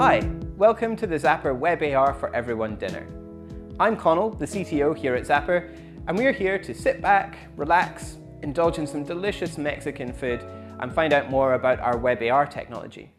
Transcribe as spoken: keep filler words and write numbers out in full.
Hi, welcome to the Zapper WebAR for Everyone dinner. I'm Connell, the C T O here at Zapper, and we're here to sit back, relax, indulge in some delicious Mexican food, and find out more about our WebAR technology.